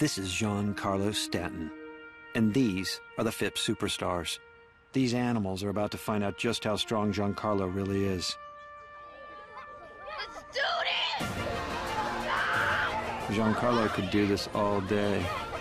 This is Giancarlo Stanton, and these are the Phipps Superstars. These animals are about to find out just how strong Giancarlo really is. Let's do this! Giancarlo could do this all day.